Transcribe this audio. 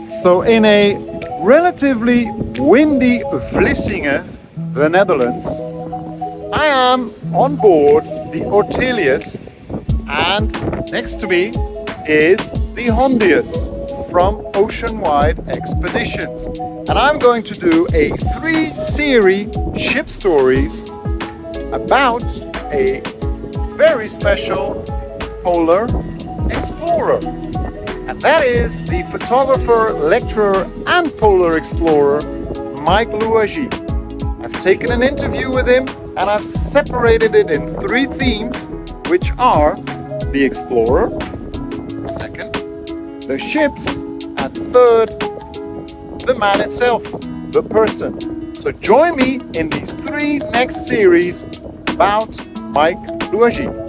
So in a relatively windy Vlissingen, the Netherlands, I am on board the Ortelius, and next to me is the Ortelius from Ocean-Wide Expeditions. And I'm going to do a 3-series ship stories about a very special polar explorer. And that is the photographer, lecturer and polar explorer Mike Louagie. I've taken an interview with him and I've separated it in 3 themes, which are the explorer, second, the ships, and third, the man itself, the person. So join me in these 3 next series about Mike Louagie.